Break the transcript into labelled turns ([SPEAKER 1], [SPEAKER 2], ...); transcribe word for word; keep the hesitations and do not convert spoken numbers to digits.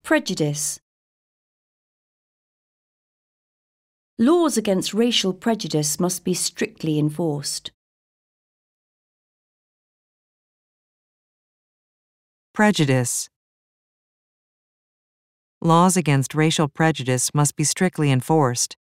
[SPEAKER 1] Prejudice. Laws against racial prejudice must be strictly enforced.
[SPEAKER 2] Prejudice. Laws against racial prejudice must be strictly enforced.